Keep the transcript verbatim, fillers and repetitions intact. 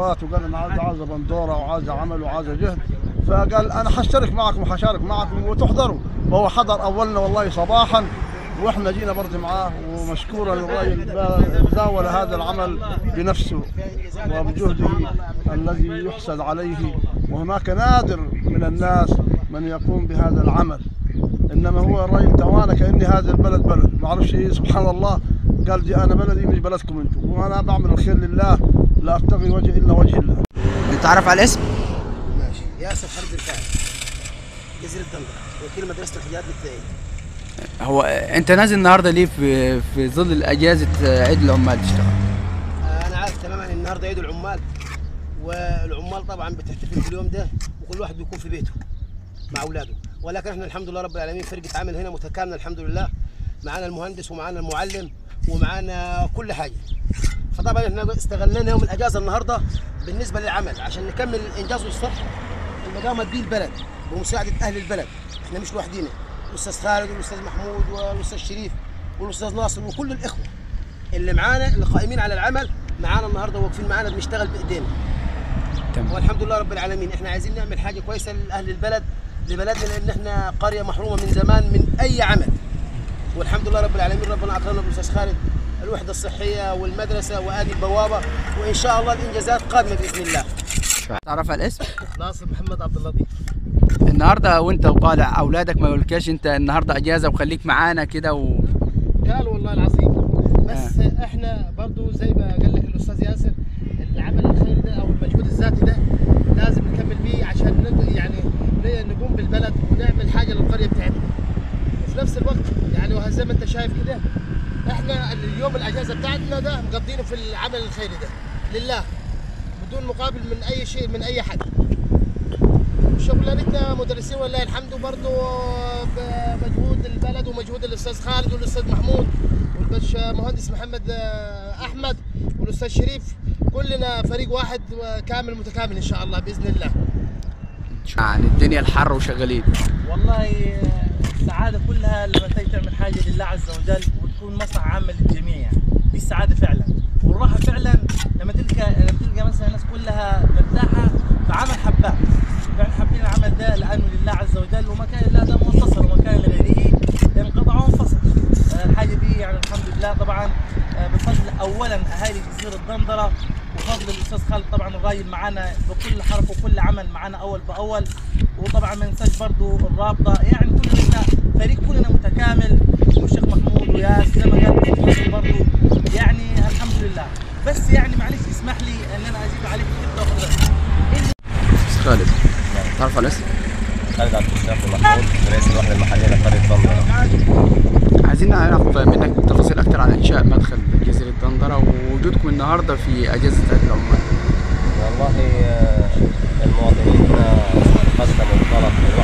طلبات وقال انا عايز عايز بندوره وعايز عمل وعايز جهد، فقال انا حشترك معكم وحشارك معكم وتحضروا، وهو حضر اولنا والله صباحا واحنا جينا برضه معاه، ومشكورا الراجل بزاول هذا العمل بنفسه وبجهده الذي يحسد عليه، وهناك نادر من الناس من يقوم بهذا العمل، انما هو الراجل توانا كاني هذا البلد بلد، ما اعرفش ايه سبحان الله، قال دي انا بلدي مش بلدكم انتم، وانا بعمل الخير لله لا ابتغي وجه الا وجه الله. نتعرف على الاسم؟ ماشي. ياسر خالد الفاعل، جزيرة دندرة، وكيل مدرسة الحجاج الابتدائية. هو انت نازل النهارده ليه في في ظل اجازه عيد العمال تشتغل؟ انا عارف تماما ان النهارده عيد العمال، والعمال طبعا بتحتفل باليوم ده، وكل واحد بيكون في بيته مع اولاده، ولكن احنا الحمد لله رب العالمين فرقه عمل هنا متكامله الحمد لله، معانا المهندس ومعانا المعلم ومعانا كل حاجه. فطبعا احنا استغلينا يوم الاجازه النهارده بالنسبه للعمل عشان نكمل الانجاز والصح اللي قامت به البلد بمساعده اهل البلد، احنا مش لوحدينا، الاستاذ خالد والاستاذ محمود والاستاذ شريف والاستاذ ناصر وكل الاخوه اللي معانا اللي قائمين على العمل معانا النهارده واقفين معانا بنشتغل بايدينا. تمام. والحمد لله رب العالمين، احنا عايزين نعمل حاجه كويسه لاهل البلد لبلدنا، لان احنا قريه محرومه من زمان من اي عمل، والحمد لله رب العالمين ربنا اكرمنا بالاستاذ خالد الوحده الصحيه والمدرسه وادي البوابه، وان شاء الله الانجازات قادمه باذن الله. تعرف على الاسم؟ ناصر محمد عبد اللطيف. النهارده وانت وطالع اولادك ما يقولكش انت النهارده اجازه وخليك معانا كده و... قالوا والله العظيم، بس آه. احنا برضو زي ما قال لك الاستاذ ياسر، العمل الخيري ده او المجهود الذاتي ده لازم نكمل بيه عشان يعني نقوم بالبلد ونعمل حاجه للقريه بتاعتنا، وفي نفس الوقت يعني وزي ما انت شايف كده احنا اليوم الاجازه بتاعتنا ده مقضينه في العمل الخيري ده لله بدون مقابل من اي شيء من اي حد. شغلانتنا مدرسين ولله الحمد، وبرضه بمجهود البلد ومجهود الاستاذ خالد والاستاذ محمود والباشمهندس محمد احمد والاستاذ شريف، كلنا فريق واحد كامل متكامل ان شاء الله باذن الله. يعني الدنيا الحر وشغالين. والله السعاده كلها لما تيجي تعمل حاجه لله عز وجل وتكون مصلحه عامه للجميع، يعني دي السعاده فعلا، والراحه فعلا لما تلقى لما تلقى مثلا الناس كلها مرتاحه في عمل حباه، فعلا حابين العمل ده لانه لله عز وجل، وما كان لله ده منتصر وما كان لغيره ينقطع وانفصل. الحاجه دي يعني الحمد لله طبعا بفضل اولا اهالي جزيره دندره، وفضل الاستاذ خالد طبعا الراجل معانا بكل حرف وكل عمل معانا اول باول، وطبعا ما ننساش برضه الرابطه، يعني كلنا فريق كلنا متكامل، والشيخ محمود وياس زي ما قال برضه، يعني الحمد لله. بس يعني معلش اسمح لي ان انا اجيب عليك كده وخلاص. خالد تعرف على الاسم؟ خالد عبد الشافي محمود، رئيس الوحده المحليه لقريه دندره. عايزين نعرف منك تفاصيل اكثر عن انشاء مدخل جزيره دندره ووجودكم النهارده في اجازه عيد العمال. والله المواطنين هنا قدموا طلب